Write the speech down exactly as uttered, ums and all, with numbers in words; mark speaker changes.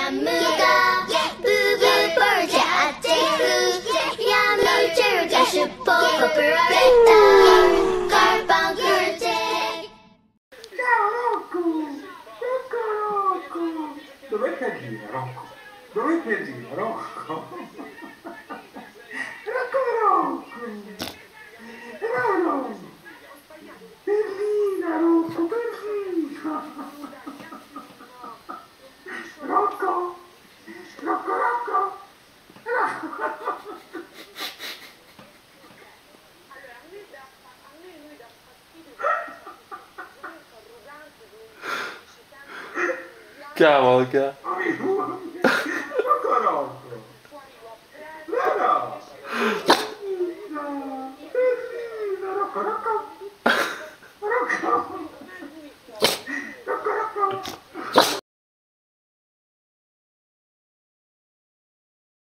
Speaker 1: 나무가 부부 벌자 쟁구 야미 줄자 슈퍼 퍼프레타 깔빵 꿀제.
Speaker 2: Ciao Rocco! Ecco Rocco! Dov'è Candina, Rocco? Dov'è Candina, Rocco? Rocco Rocco! Rocco! Bellina Rocco, bellina! Rocco! Rocco Rocco! Rocco!
Speaker 3: Cavalca.
Speaker 2: Amico!